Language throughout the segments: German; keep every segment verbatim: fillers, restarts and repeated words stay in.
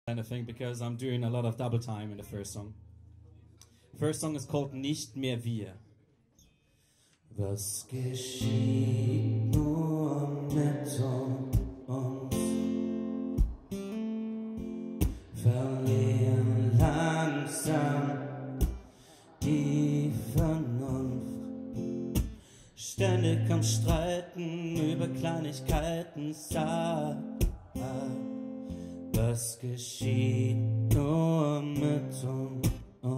Anything because I'm doing a lot of double time in the first song. First song is called Nicht mehr wir. Was geschieht nur mit uns? Verlieren langsam die Vernunft. Ständig am Streiten über Kleinigkeiten. Sag, was geschieht nur mit uns?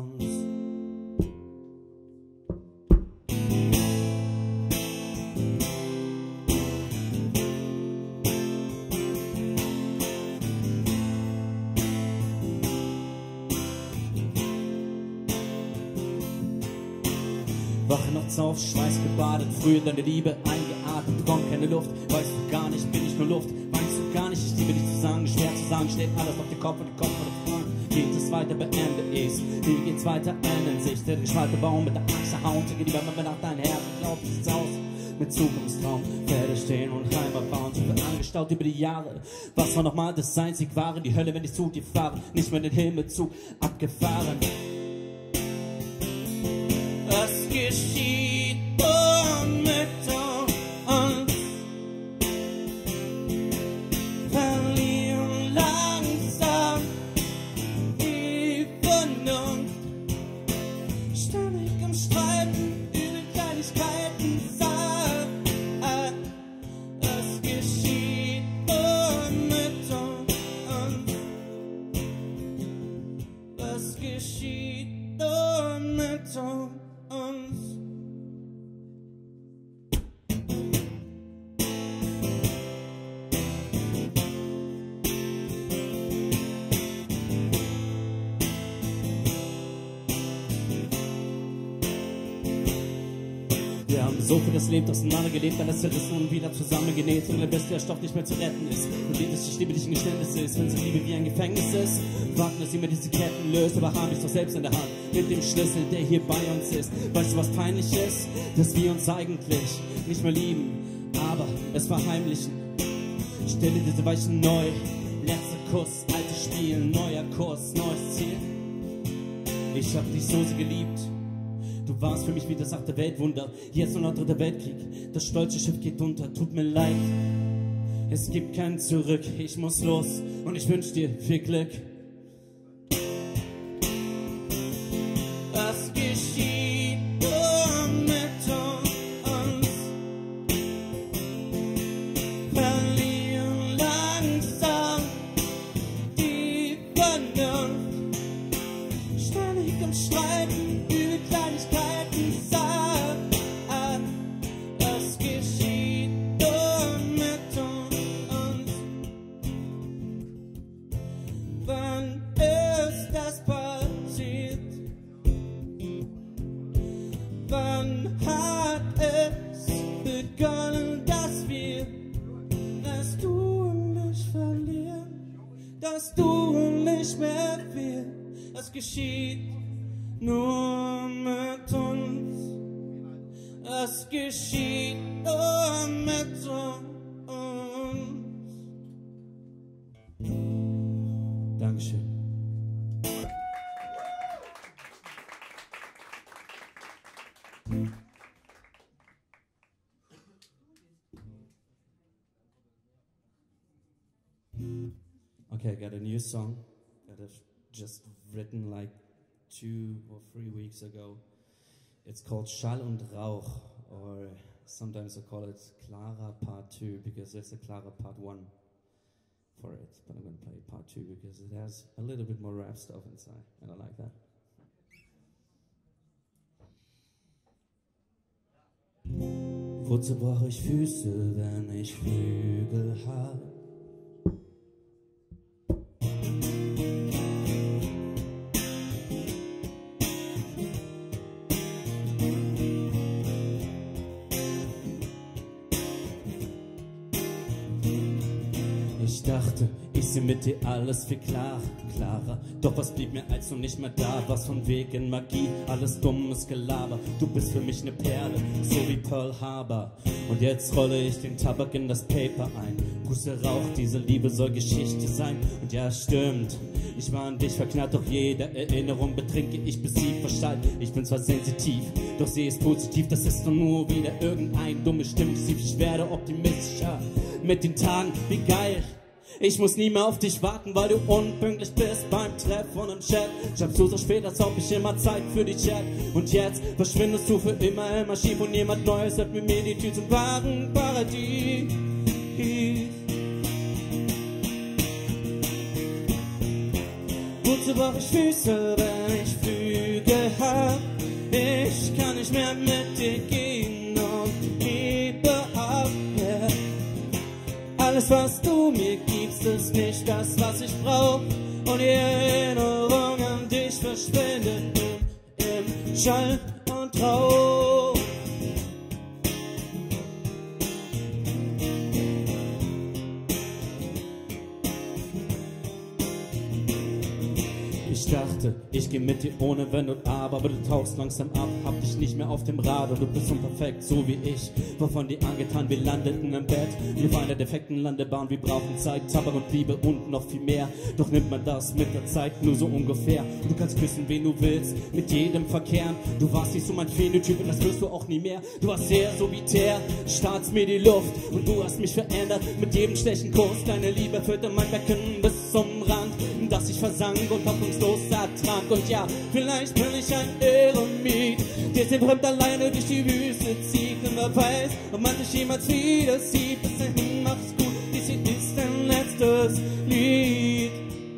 Wache nachts auf, schweißgebadet, früher deine Liebe eingeatmet, bekomm keine Luft, weißt du gar nicht, bin ich nur Luft, weißt du gar nicht, ich liebe dich zu sagen, schwer zu sagen, steht alles auf den Kopf und den Kopf von der Frage, geht es weiter, beende ich's, wie geht's weiter, ändern sich, der gespalte Baum mit der Axt hauen, trinke die Wärme nach dein Herz, ich glaub, es ist aus, mit Zukunftstraum, Pferde stehen und Heimat bauen, zu viel angestaut über die Jahre, was war nochmal das einzig Wahre, die Hölle, wenn ich zu dir fahre, nicht mehr den Himmel zu, abgefahren. Was geschieht nur mit uns? Verlieren langsam die Vernunft. Ständig im Streiten über Kleinigkeiten. Sag, was geschieht nur mit uns? Was geschieht nur mit uns? Wir haben so vieles Leben auseinandergelebt, alles zerrissen und wieder zusammengenäht. Und bis der Stoff nicht mehr zu retten ist. Und jedes ich liebe dich ein Geständnis ist. Wenn sie Liebe wie ein Gefängnis ist, warten, dass sie mir diese Ketten löst. Aber haben ich doch selbst in der Hand mit dem Schlüssel, der hier bei uns ist. Weißt du, was peinlich ist? Dass wir uns eigentlich nicht mehr lieben, aber es verheimlichen. Stelle diese Weichen neu. Letzter Kuss, altes Spiel, neuer Kurs, neues Ziel. Ich hab dich so sehr geliebt. Du warst für mich wie das achte Weltwunder. Jetzt nur noch dritter Weltkrieg. Das stolze Schiff geht unter. Tut mir leid. Es gibt kein Zurück. Ich muss los. Und ich wünsch dir viel Glück. Was geschieht nur mit uns? Verlieren langsam die Vernunft. Ständig am Streiten. Kleinigkeiten, sag, was geschieht nur mit uns? Wann ist das passiert? Wann hat es begonnen, dass wir, dass du und ich verlieren, dass du nicht mehr wir, was geschieht nur mit uns, es geschieht nur mit uns. Dankeschön. Okay, I got a new song that I've just written like two or three weeks ago. It's called Schall und Rauch, or sometimes I call it Clara Part two, because there's a Clara Part one for it, but I'm going to play Part two because it has a little bit more rap stuff inside, and I like that. Wozu brauche ich Füße, wenn ich Flügel habe? Ich dachte, ich seh mit dir alles viel klarer, klarer. Doch was blieb mir als du nicht mehr da warst, von wegen Magie, alles dummes Gelaber. Du bist für mich ne Perle, so wie Pearl Harbor. Und jetzt rolle ich den Tabak in das Paper ein. Puste Rauch, diese Liebe soll Geschichte sein. Und ja, stimmt, ich war an dich verknallt, doch jede Erinnerung betrinke ich, bis sie verschallt. Ich bin zwar sensitiv, doch sie ist positiv. Das ist doch nur wieder irgendein dumme Stimme. Ich werde optimistischer mit den Tagen, wie geil. Ich muss nie mehr auf dich warten, weil du unpünktlich bist beim Treffen und im Chat. Schreibst du so spät, als ob ich immer Zeit für dich hätte. Und jetzt verschwindest du für immer, immer schief und jemand Neues öffnet mir die Tür zum wahren Paradies. Wozu brauch ich Füße, wenn ich Flügel hab? Ich kann nicht mehr mit dir gehen und gebe ab, yeah. Alles, was du mir gibst, ist nicht das, was ich brauch. Und die Erinnerung an dich verschwindet im, im Schall und Rauch. Ich dachte, ich geh mit dir ohne Wenn und Aber, aber du tauchst langsam ab, hab dich nicht mehr auf dem Radar. Du bist unperfekt, so wie ich, war von dir angetan. Wir landeten im Bett, wir waren in der defekten Landebahn. Wir brauchen Zeit, Tabak und Liebe und noch viel mehr. Doch nimmt man das mit der Zeit nur so ungefähr. Du kannst küssen, wen du willst, mit jedem verkehren. Du warst nicht so mein Phänotyp und das wirst du auch nie mehr. Du warst sehr solitär, starrst mir die Luft und du hast mich verändert mit jedem schlechten Kuss. Deine Liebe füllte mein Becken bis zum Rand, dass ich versank und hoffnungslos ertrank. Und ja, vielleicht bin ich ein Eremit, der den fremd alleine durch die Wüste zieht. Und wer weiß, ob man sich jemals wieder sieht. Bis dahin, mach's gut, dies hier ist dein letztes Lied.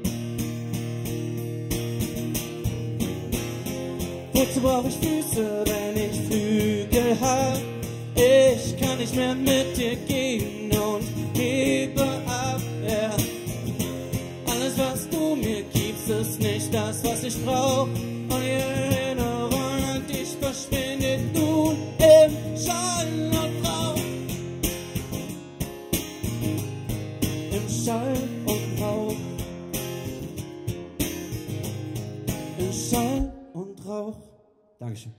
Wozu brauch ich Füße, wenn ich Flügel hab? Ich kann nicht mehr mit dir gehen und gebe ab, yeah. Alles, was du mir gibst, ist nicht das, was ich brauch. Und die Erinnerung an dich verschwindet nun im Schall und Rauch. Im Schall und Rauch. Im Schall und Rauch. Dankeschön.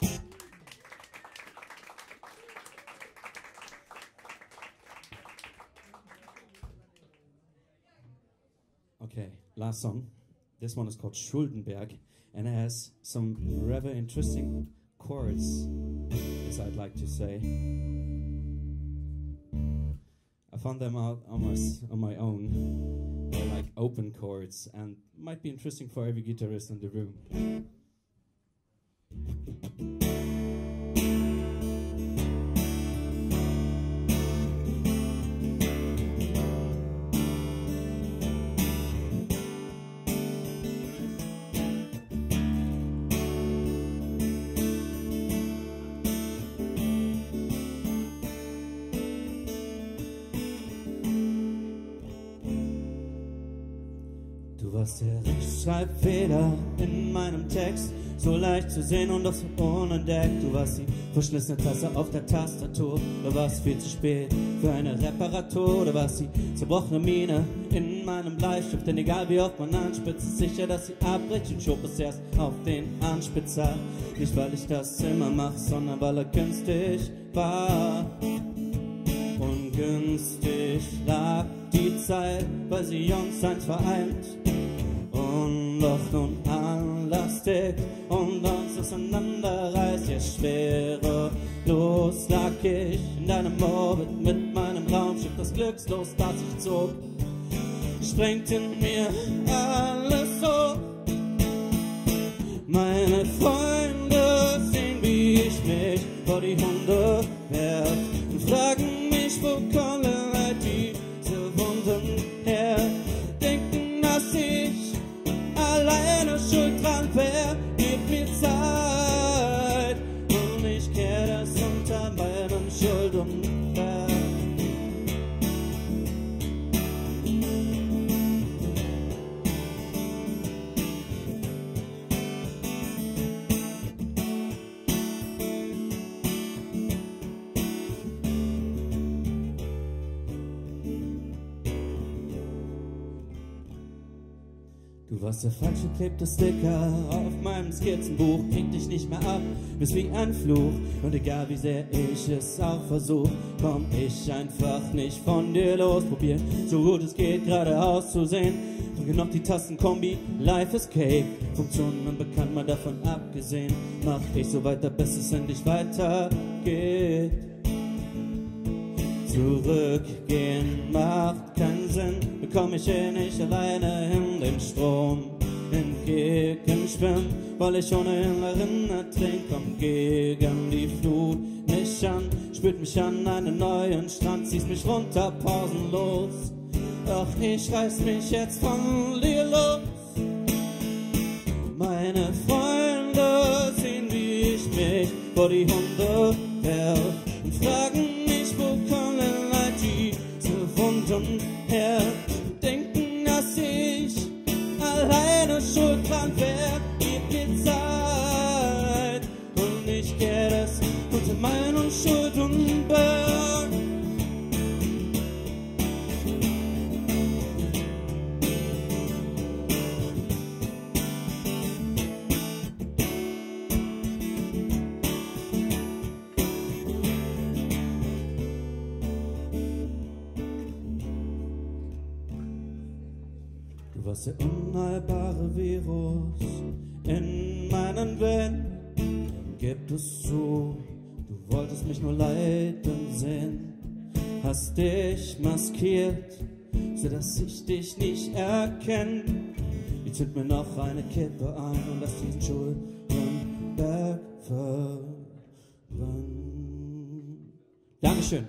Okay, last song. This one is called Schuldenberg, and it has some rather interesting chords, as I'd like to say. I found them out almost on my own. They're like open chords, and might be interesting for every guitarist in the room. Du warst der Rechtschreibfehler in meinem Text, so leicht zu sehen und doch so unentdeckt. Du warst die verschlissene Tasse auf der Tastatur, du warst viel zu spät für eine Reparatur. Du warst die zerbrochene Mine in meinem Bleistift, denn egal wie oft man anspitzt, ist sicher, dass sie abbricht und schob es erst auf den Anspitzer. Nicht weil ich das immer mach, sondern weil er günstig war. Ungünstig lag die Zeit, weil sie uns eins vereint. Und doch nun Anlass tickt und uns auseinanderreißt. Ja, schwerelos lag ich in deinem Orbit mit meinem Raumschiff, das glückslos, das ich zog. Sprengt in mir alles so. Meine Freunde sehen, wie ich mich vor die Hunde werf und fragen mich, wo kommen diese Wunden her? Denken, dass ich alleine schuld dran wär. Gib mir Zeit und ich kehr das unter meinem Schuldenberg. Du warst der falsch geklebte Sticker auf meinem Skizzenbuch, krieg dich nicht mehr ab, bist wie ein Fluch. Und egal wie sehr ich es auch versuch, komm ich einfach nicht von dir los. Probier so gut es geht geradeaus zu sehen, drücke noch die Tastenkombi, Life Escape. Funktionen unbekannt, mal davon abgesehen, mach ich so weiter, bis es endlich weitergeht. Zurückgehen macht keinen Sinn, bekomm ich eh nicht alleine hin, den Strom entgegenschwimmen, weil ich ohnehin darin ertrink. Komm gegen die Flut mich an, spürt mich an einen neuen Strand, ziehst mich runter pausenlos, doch ich reiß mich jetzt von dir los. Meine Freunde sehen, wie ich mich vor die Hunde werf und fragen mich, wo kommen all diese Wunden her? Denken, dass ich alleine schuld dran wär. Gib mir Zeit und ich kehr das unter meinen Schuld und Berg. Du warst der unheilbare Virus in meinen Venen, gib es zu, du wolltest mich nur leiden sehen, hast dich maskiert, so dass ich dich nicht erkenne. Ich zünd mir noch eine Kippe ein und lass diesen Schuldenberg verbrennen. Dankeschön.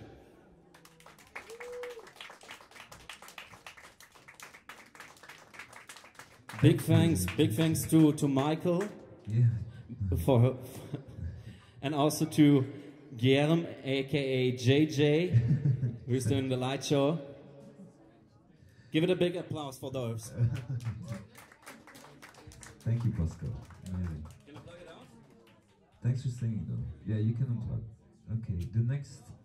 Big thanks, big thanks to, to Michael, Yeah. for, and also to Guillermo, aka J J, who's doing the light show. Give it a big applause for those. Thank you, Pascal. Amazing. Can I plug it out? Thanks for singing, though. Yeah, you can unplug. Okay, the next